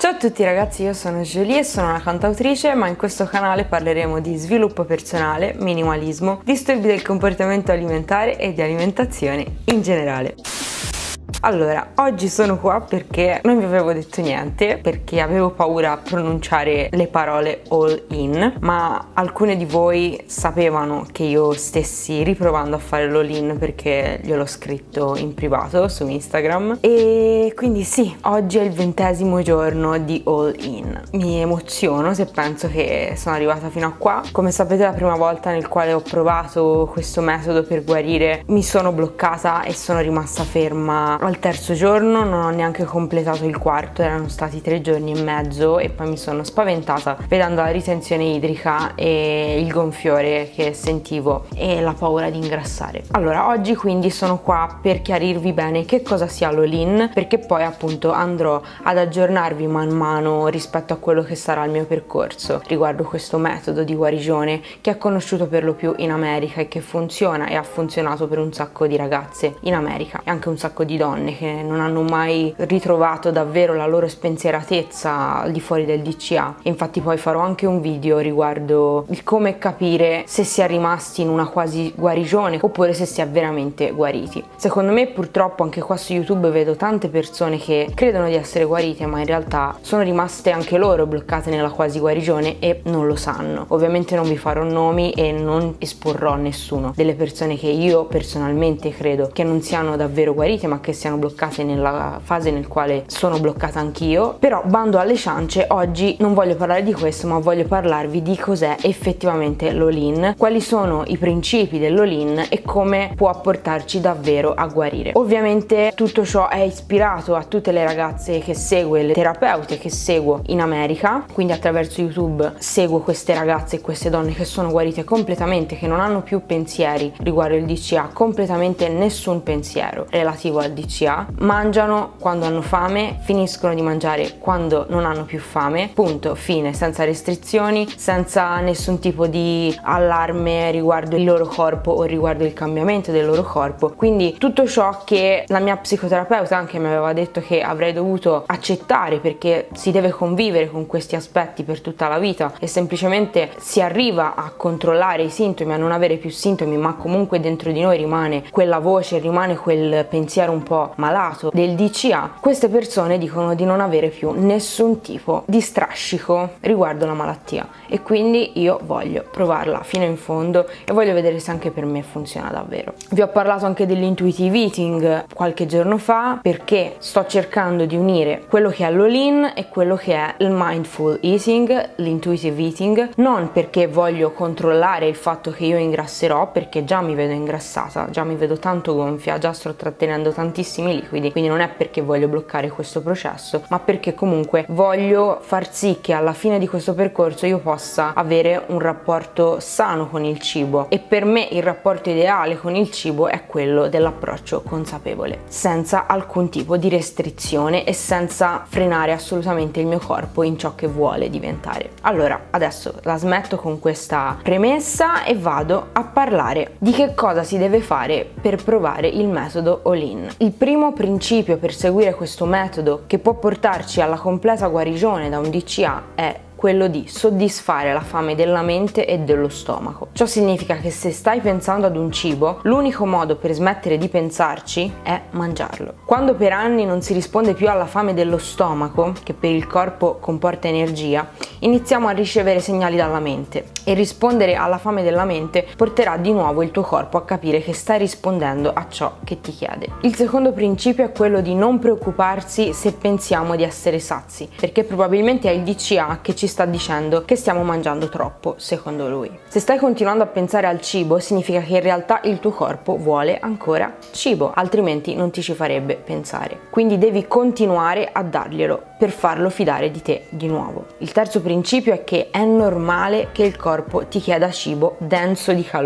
Ciao a tutti ragazzi, io sono Jolie e sono una cantautrice, ma in questo canale parleremo di sviluppo personale, minimalismo, disturbi del comportamento alimentare e di alimentazione in generale. Allora, oggi sono qua perché non vi avevo detto niente, perché avevo paura a pronunciare le parole all in, ma alcune di voi sapevano che io stessi riprovando a fare l'all in perché gliel'ho scritto in privato su Instagram. E quindi sì, oggi è il 20° giorno di all in. Mi emoziono se penso che sono arrivata fino a qua. Come sapete, la prima volta nel quale ho provato questo metodo per guarire mi sono bloccata e sono rimasta ferma al terzo giorno, non ho neanche completato il quarto, erano stati 3 giorni e mezzo e poi mi sono spaventata vedendo la ritenzione idrica e il gonfiore che sentivo e la paura di ingrassare. Allora, oggi quindi sono qua per chiarirvi bene che cosa sia l'all-in, perché poi appunto andrò ad aggiornarvi man mano rispetto a quello che sarà il mio percorso riguardo questo metodo di guarigione che è conosciuto per lo più in America e che funziona e ha funzionato per un sacco di ragazze in America e anche un sacco di donne che non hanno mai ritrovato davvero la loro spensieratezza al di fuori del DCA. Infatti poi farò anche un video riguardo il come capire se si è rimasti in una quasi guarigione oppure se si è veramente guariti. Secondo me purtroppo anche qua su YouTube vedo tante persone che credono di essere guarite ma in realtà sono rimaste anche loro bloccate nella quasi guarigione e non lo sanno. Ovviamente non vi farò nomi e non esporrò nessuno delle persone che io personalmente credo che non siano davvero guarite ma che siano bloccate nella fase nel quale sono bloccata anch'io. Però bando alle ciance, oggi non voglio parlare di questo ma voglio parlarvi di cos'è effettivamente l'all-in, quali sono i principi dell'all-in e come può portarci davvero a guarire. Ovviamente tutto ciò è ispirato a tutte le ragazze che seguo e le terapeute che seguo in America, quindi attraverso YouTube seguo queste ragazze e queste donne che sono guarite completamente, che non hanno più pensieri riguardo il DCA, completamente nessun pensiero relativo al DCA, mangiano quando hanno fame, finiscono di mangiare quando non hanno più fame, punto, fine, senza restrizioni, senza nessun tipo di allarme riguardo il loro corpo o riguardo il cambiamento del loro corpo. Quindi tutto ciò che la mia psicoterapeuta anche mi aveva detto che avrei dovuto accettare, perché si deve convivere con questi aspetti per tutta la vita e semplicemente si arriva a controllare i sintomi, a non avere più sintomi, ma comunque dentro di noi rimane quella voce, rimane quel pensiero un po' malato del DCA. Queste persone dicono di non avere più nessun tipo di strascico riguardo la malattia e quindi io voglio provarla fino in fondo e voglio vedere se anche per me funziona davvero. Vi ho parlato anche dell'intuitive eating qualche giorno fa perché sto cercando di unire quello che è l'all-in e quello che è il mindful eating, l'intuitive eating, non perché voglio controllare il fatto che io ingrasserò, perché già mi vedo ingrassata, già mi vedo tanto gonfia, già sto trattenendo tantissimi liquidi, quindi non è perché voglio bloccare questo processo, ma perché comunque voglio far sì che alla fine di questo percorso io possa avere un rapporto sano con il cibo e per me il rapporto ideale con il cibo è quello dell'approccio consapevole, senza alcun tipo di restrizione e senza frenare assolutamente il mio corpo in ciò che vuole diventare. Allora, adesso la smetto con questa premessa e vado a parlare di che cosa si deve fare per provare il metodo all-in. Il primo principio per seguire questo metodo che può portarci alla completa guarigione da un DCA è quello di soddisfare la fame della mente e dello stomaco. Ciò significa che se stai pensando ad un cibo, l'unico modo per smettere di pensarci è mangiarlo. Quando per anni non si risponde più alla fame dello stomaco, che per il corpo comporta energia, iniziamo a ricevere segnali dalla mente e rispondere alla fame della mente porterà di nuovo il tuo corpo a capire che stai rispondendo a ciò che ti chiede. Il secondo principio è quello di non preoccuparsi se pensiamo di essere sazi, perché probabilmente è il DCA che ci sta dicendo che stiamo mangiando troppo, secondo lui. Se stai continuando a pensare al cibo, significa che in realtà il tuo corpo vuole ancora cibo, altrimenti non ti ci farebbe pensare. Quindi devi continuare a darglielo per farlo fidare di te di nuovo. Il terzo principio è che è normale che il corpo ti chieda cibo denso di calorie.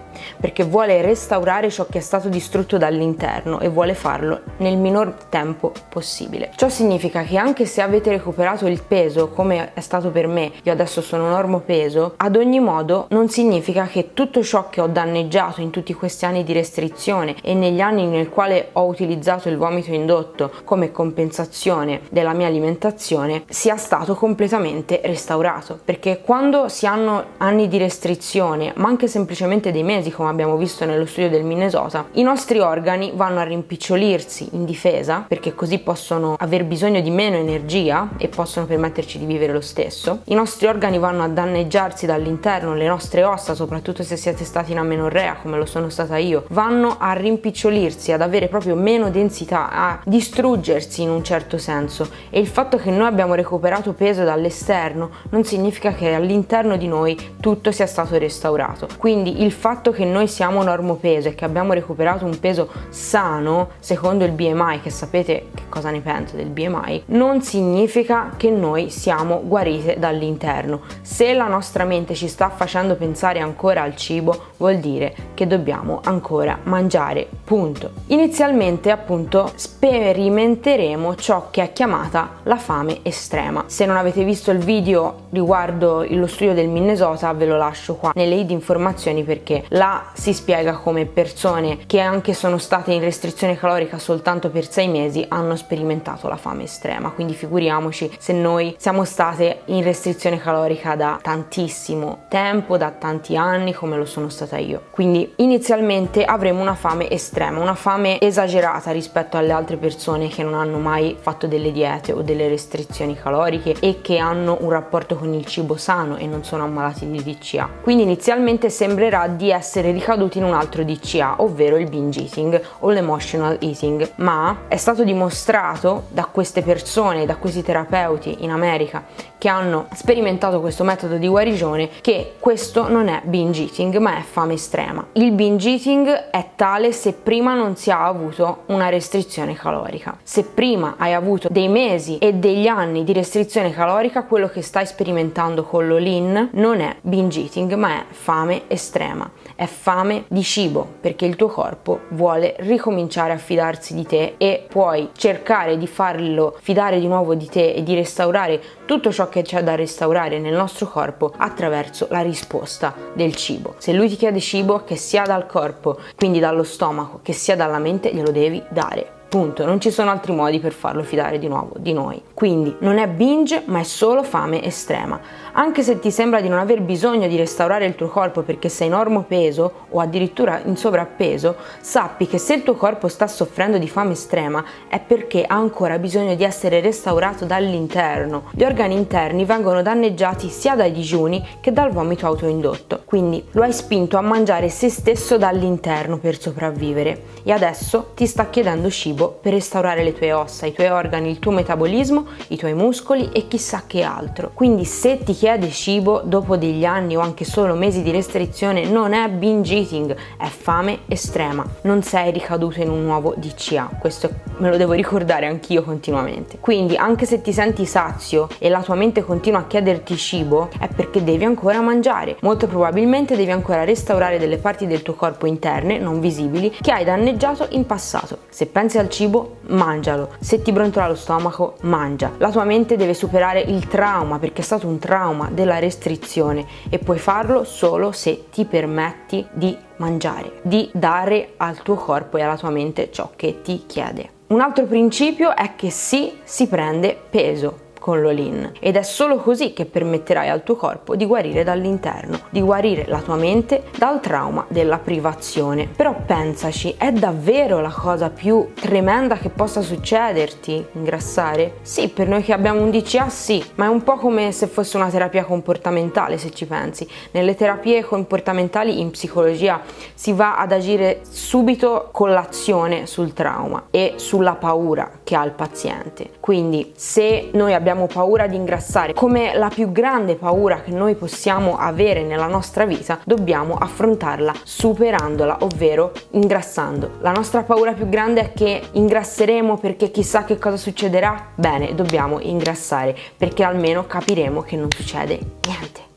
perché vuole restaurare ciò che è stato distrutto dall'interno e vuole farlo nel minor tempo possibile. Ciò significa che anche se avete recuperato il peso, come è stato per me, io adesso sono normo peso, ad ogni modo non significa che tutto ciò che ho danneggiato in tutti questi anni di restrizione e negli anni nel quale ho utilizzato il vomito indotto come compensazione della mia alimentazione sia stato completamente restaurato, perché quando si hanno anni di restrizione, ma anche semplicemente dei mesi, come abbiamo visto nello studio del Minnesota, i nostri organi vanno a rimpicciolirsi in difesa, perché così possono aver bisogno di meno energia e possono permetterci di vivere lo stesso. I nostri organi vanno a danneggiarsi dall'interno, le nostre ossa, soprattutto se siete stati in amenorrea come lo sono stata io, vanno a rimpicciolirsi, ad avere proprio meno densità, a distruggersi in un certo senso, e il fatto che noi abbiamo recuperato peso dall'esterno non significa che all'interno di noi tutto sia stato restaurato. Quindi il fatto che noi siamo normopeso e che abbiamo recuperato un peso sano secondo il BMI, che sapete che cosa ne penso del BMI, non significa che noi siamo guarite dall'interno. Se la nostra mente ci sta facendo pensare ancora al cibo, vuol dire che dobbiamo ancora mangiare, punto. Inizialmente appunto sperimenteremo ciò che è chiamata la fame estrema. Se non avete visto il video riguardo lo studio del Minnesota, ve lo lascio qua nelle informazioni, perché là si spiega come persone che anche sono state in restrizione calorica soltanto per 6 mesi hanno sperimentato la fame estrema. Quindi figuriamoci se noi siamo state in restrizione calorica da tantissimo tempo, da tanti anni, come lo sono stata io. Quindi inizialmente avremo una fame estrema, una fame esagerata rispetto alle altre persone che non hanno mai fatto delle diete o delle restrizioni caloriche e che hanno un rapporto con il cibo sano e non sono ammalati di DCA. Quindi inizialmente sembrerà di essere ricaduti in un altro DCA, ovvero il binge eating o l'emotional eating, ma è stato dimostrato da queste persone, da questi terapeuti in America che hanno sperimentato questo metodo di guarigione, che questo non è binge eating ma è fame estrema. Il binge eating è tale se prima non si ha avuto una restrizione calorica. Se prima hai avuto dei mesi e degli anni di restrizione calorica, quello che stai sperimentando con l'all-in non è binge eating ma è fame estrema, è fame di cibo, perché il tuo corpo vuole ricominciare a fidarsi di te e puoi cercare di farlo fidare di nuovo di te e di restaurare tutto ciò che c'è da restaurare nel nostro corpo attraverso la risposta del cibo. Se lui ti chiede cibo, che sia dal corpo, quindi dallo stomaco, che sia dalla mente, glielo devi dare. Punto, non ci sono altri modi per farlo fidare di nuovo di noi. Quindi non è binge ma è solo fame estrema. Anche se ti sembra di non aver bisogno di restaurare il tuo corpo perché sei normopeso o addirittura in sovrappeso, sappi che se il tuo corpo sta soffrendo di fame estrema è perché ha ancora bisogno di essere restaurato dall'interno. Gli organi interni vengono danneggiati sia dai digiuni che dal vomito autoindotto, quindi lo hai spinto a mangiare se stesso dall'interno per sopravvivere e adesso ti sta chiedendo cibo per restaurare le tue ossa, i tuoi organi, il tuo metabolismo, i tuoi muscoli e chissà che altro. Quindi se ti chiede cibo dopo degli anni o anche solo mesi di restrizione, non è binge eating, è fame estrema. Non sei ricaduto in un nuovo DCA, questo me lo devo ricordare anch'io continuamente. Quindi anche se ti senti sazio e la tua mente continua a chiederti cibo, è perché devi ancora mangiare. Molto probabilmente devi ancora restaurare delle parti del tuo corpo interne, non visibili, che hai danneggiato in passato. Se pensi al cibo, mangialo. Se ti brontola lo stomaco, mangia. La tua mente deve superare il trauma, perché è stato un trauma della restrizione, e puoi farlo solo se ti permetti di mangiare, di dare al tuo corpo e alla tua mente ciò che ti chiede. Un altro principio è che sì, si prende peso con l'all-in ed è solo così che permetterai al tuo corpo di guarire dall'interno, di guarire la tua mente dal trauma della privazione. Però pensaci, è davvero la cosa più tremenda che possa succederti ingrassare? Sì, per noi che abbiamo un DCA sì, ma è un po' come se fosse una terapia comportamentale, se ci pensi. Nelle terapie comportamentali in psicologia si va ad agire subito con l'azione sul trauma e sulla paura che ha il paziente. Quindi se noi abbiamo paura di ingrassare come la più grande paura che noi possiamo avere nella nostra vita, dobbiamo affrontarla superandola, ovvero ingrassando. La nostra paura più grande è che ingrasseremo perché chissà che cosa succederà. Bene, dobbiamo ingrassare perché almeno capiremo che non succede niente.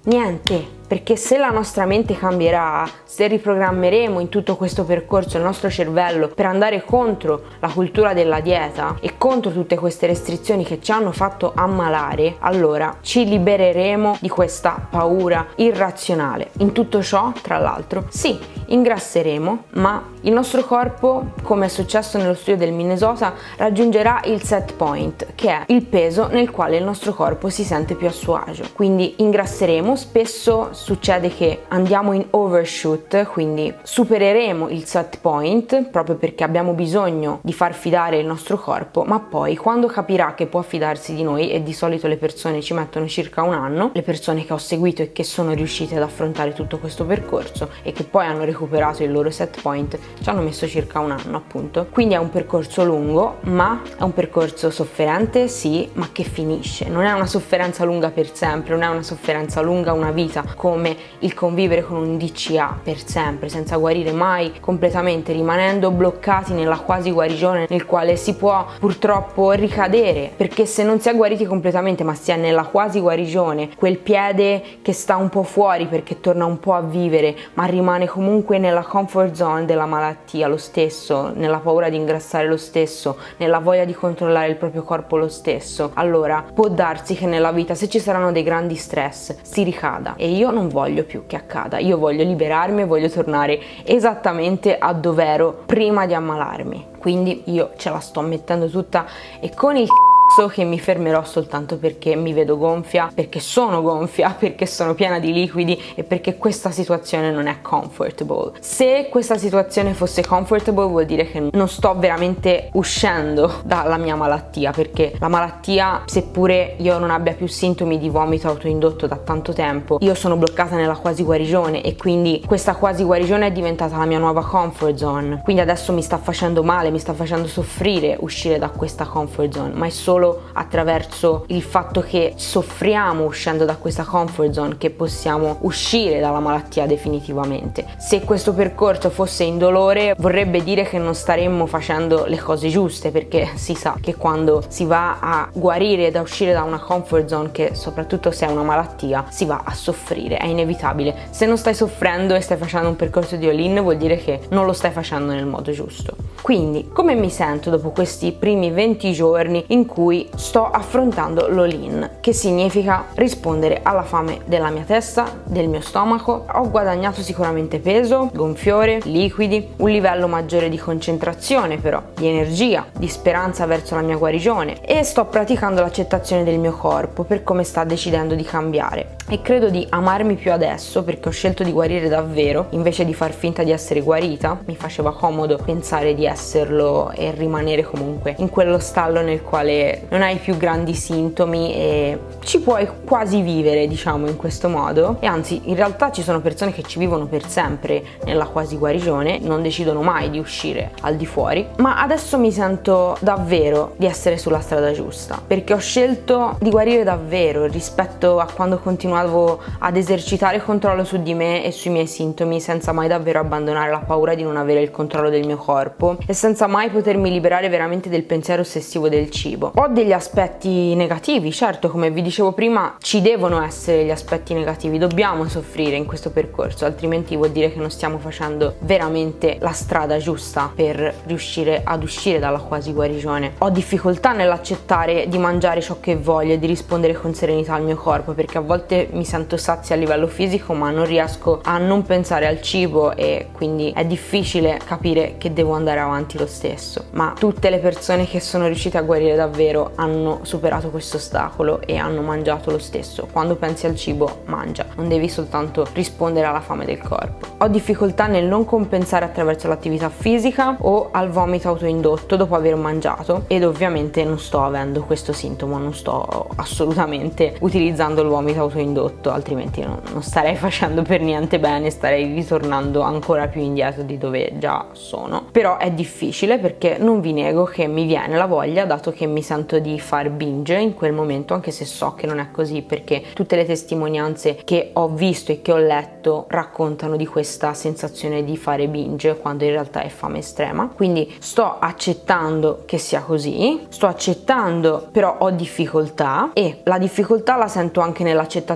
Niente. Perché se la nostra mente cambierà, se riprogrammeremo in tutto questo percorso il nostro cervello per andare contro la cultura della dieta e contro tutte queste restrizioni che ci hanno fatto ammalare, allora ci libereremo di questa paura irrazionale. In tutto ciò, tra l'altro, sì, ingrasseremo, ma il nostro corpo, come è successo nello studio del Minnesota, raggiungerà il set point, che è il peso nel quale il nostro corpo si sente più a suo agio. Quindi ingrasseremo, spesso succede che andiamo in overshoot, quindi supereremo il set point proprio perché abbiamo bisogno di far fidare il nostro corpo, ma poi quando capirà che può fidarsi di noi, e di solito le persone ci mettono circa un anno, le persone che ho seguito e che sono riuscite ad affrontare tutto questo percorso e che poi hanno recuperato il loro set point, ci hanno messo circa un anno appunto. Quindi è un percorso lungo, ma è un percorso sofferente, sì, ma che finisce. Non è una sofferenza lunga per sempre, non è una sofferenza lunga una vita come il convivere con un DCA per sempre, senza guarire mai completamente, rimanendo bloccati nella quasi guarigione nel quale si può purtroppo ricadere, perché se non si è guariti completamente ma si è nella quasi guarigione, quel piede che sta un po' fuori perché torna un po' a vivere, ma rimane comunque nella comfort zone della malattia lo stesso, nella paura di ingrassare lo stesso, nella voglia di controllare il proprio corpo lo stesso, allora può darsi che nella vita, se ci saranno dei grandi stress, si ricada. E io non voglio più che accada, io voglio liberarmi e voglio tornare esattamente a dove ero prima di ammalarmi. Quindi io ce la sto mettendo tutta e con il so che mi fermerò soltanto perché mi vedo gonfia, perché sono gonfia, perché sono piena di liquidi e perché questa situazione non è comfortable. Se questa situazione fosse comfortable vuol dire che non sto veramente uscendo dalla mia malattia, perché la malattia, seppure io non abbia più sintomi di vomito autoindotto da tanto tempo, io sono bloccata nella quasi guarigione e quindi questa quasi guarigione è diventata la mia nuova comfort zone. Quindi adesso mi sta facendo male, mi sta facendo soffrire uscire da questa comfort zone, ma è solo attraverso il fatto che soffriamo uscendo da questa comfort zone che possiamo uscire dalla malattia definitivamente. Se questo percorso fosse indolore vorrebbe dire che non staremmo facendo le cose giuste, perché si sa che quando si va a guarire e da uscire da una comfort zone, che soprattutto se è una malattia, si va a soffrire, è inevitabile. Se non stai soffrendo e stai facendo un percorso di all-in vuol dire che non lo stai facendo nel modo giusto. Quindi come mi sento dopo questi primi 20 giorni in cui sto affrontando l'all-in, che significa rispondere alla fame della mia testa, del mio stomaco? Ho guadagnato sicuramente peso, gonfiore, liquidi, un livello maggiore di concentrazione però, di energia, di speranza verso la mia guarigione, e sto praticando l'accettazione del mio corpo per come sta decidendo di cambiare. E credo di amarmi più adesso perché ho scelto di guarire davvero invece di far finta di essere guarita. Mi faceva comodo pensare di esserlo e rimanere comunque in quello stallo nel quale non hai più grandi sintomi e ci puoi quasi vivere, diciamo, in questo modo. E anzi, in realtà ci sono persone che ci vivono per sempre nella quasi guarigione, non decidono mai di uscire al di fuori. Ma adesso mi sento davvero di essere sulla strada giusta, perché ho scelto di guarire davvero rispetto a quando continuavo ad esercitare controllo su di me e sui miei sintomi senza mai davvero abbandonare la paura di non avere il controllo del mio corpo e senza mai potermi liberare veramente del pensiero ossessivo del cibo. Ho degli aspetti negativi, certo, come vi dicevo prima, ci devono essere gli aspetti negativi, dobbiamo soffrire in questo percorso, altrimenti vuol dire che non stiamo facendo veramente la strada giusta per riuscire ad uscire dalla quasi guarigione. Ho difficoltà nell'accettare di mangiare ciò che voglio e di rispondere con serenità al mio corpo, perché a volte mi sento sazia a livello fisico ma non riesco a non pensare al cibo e quindi è difficile capire che devo andare avanti lo stesso. Ma tutte le persone che sono riuscite a guarire davvero hanno superato questo ostacolo e hanno mangiato lo stesso. Quando pensi al cibo, mangia, non devi soltanto rispondere alla fame del corpo. Ho difficoltà nel non compensare attraverso l'attività fisica o al vomito autoindotto dopo aver mangiato, ed ovviamente non sto avendo questo sintomo, non sto assolutamente utilizzando il vomito autoindotto, altrimenti non starei facendo per niente bene, starei ritornando ancora più indietro di dove già sono. Però è difficile, perché non vi nego che mi viene la voglia, dato che mi sento di far binge in quel momento, anche se so che non è così, perché tutte le testimonianze che ho visto e che ho letto raccontano di questa sensazione di fare binge quando in realtà è fame estrema. Quindi sto accettando che sia così, sto accettando, però ho difficoltà, e la difficoltà la sento anche nell'accettazione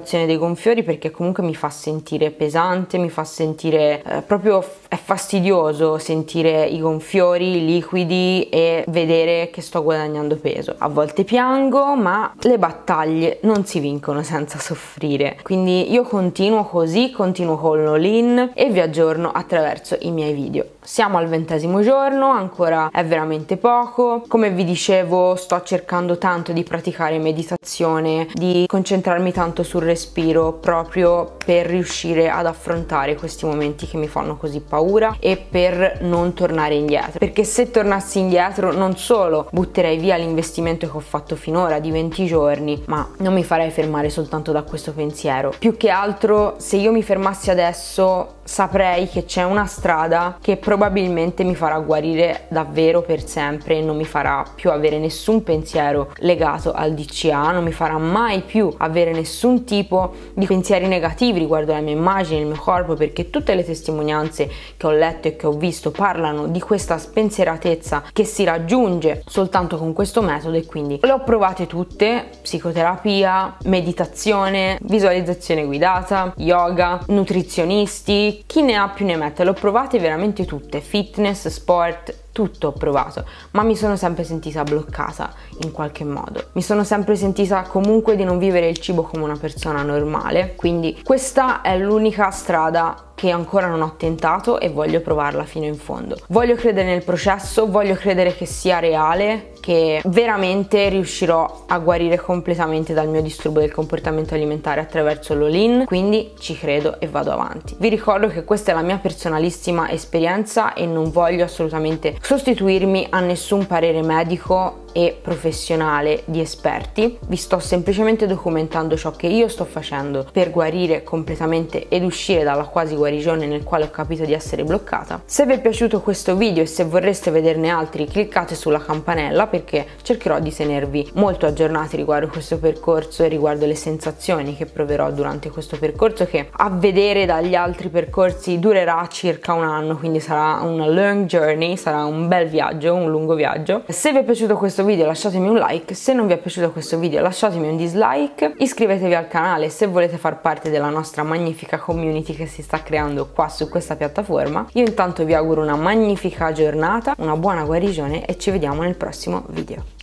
visualizzazione dei gonfiori perché comunque mi fa sentire pesante, mi fa sentire proprio, è fastidioso sentire i gonfiori liquidi e vedere che sto guadagnando peso. A volte piango, ma le battaglie non si vincono senza soffrire, quindi io continuo così, continuo con l'all-in e vi aggiorno attraverso i miei video. Siamo al 20° giorno, ancora è veramente poco. Come vi dicevo, sto cercando tanto di praticare meditazione, di concentrarmi tanto sul respiro proprio per riuscire ad affrontare questi momenti che mi fanno così paura e per non tornare indietro, perché se tornassi indietro non solo butterei via l'investimento che ho fatto finora di 20 giorni, ma non mi farei fermare soltanto da questo pensiero. Più che altro, se io mi fermassi adesso saprei che c'è una strada che probabilmente mi farà guarire davvero per sempre e non mi farà più avere nessun pensiero legato al DCA, non mi farà mai più avere nessun tipo di pensieri negativi riguardo alla mia immagine, il mio corpo, perché tutte le testimonianze che ho letto e che ho visto parlano di questa spensieratezza che si raggiunge soltanto con questo metodo, e quindi le ho provate tutte: psicoterapia, meditazione, visualizzazione guidata, yoga, nutrizionisti, chi ne ha più ne mette, le ho provate veramente tutte, fitness, sport, tutto ho provato, ma mi sono sempre sentita bloccata in qualche modo. Mi sono sempre sentita comunque di non vivere il cibo come una persona normale, quindi questa è l'unica strada che ancora non ho tentato e voglio provarla fino in fondo. Voglio credere nel processo, voglio credere che sia reale, che veramente riuscirò a guarire completamente dal mio disturbo del comportamento alimentare attraverso l'all-in, quindi ci credo e vado avanti. Vi ricordo che questa è la mia personalissima esperienza e non voglio assolutamente sostituirmi a nessun parere medico e professionale di esperti. Vi sto semplicemente documentando ciò che io sto facendo per guarire completamente ed uscire dalla quasi guarigione nel quale ho capito di essere bloccata. Se vi è piaciuto questo video e se vorreste vederne altri, cliccate sulla campanella, perché cercherò di tenervi molto aggiornati riguardo questo percorso e riguardo le sensazioni che proverò durante questo percorso, che a vedere dagli altri percorsi durerà circa un anno, quindi sarà una long journey, sarà un bel viaggio, un lungo viaggio. Se vi è piaciuto questo video lasciatemi un like, se non vi è piaciuto questo video lasciatemi un dislike, iscrivetevi al canale se volete far parte della nostra magnifica community che si sta creando qua su questa piattaforma. Io intanto vi auguro una magnifica giornata, una buona guarigione e ci vediamo nel prossimo video.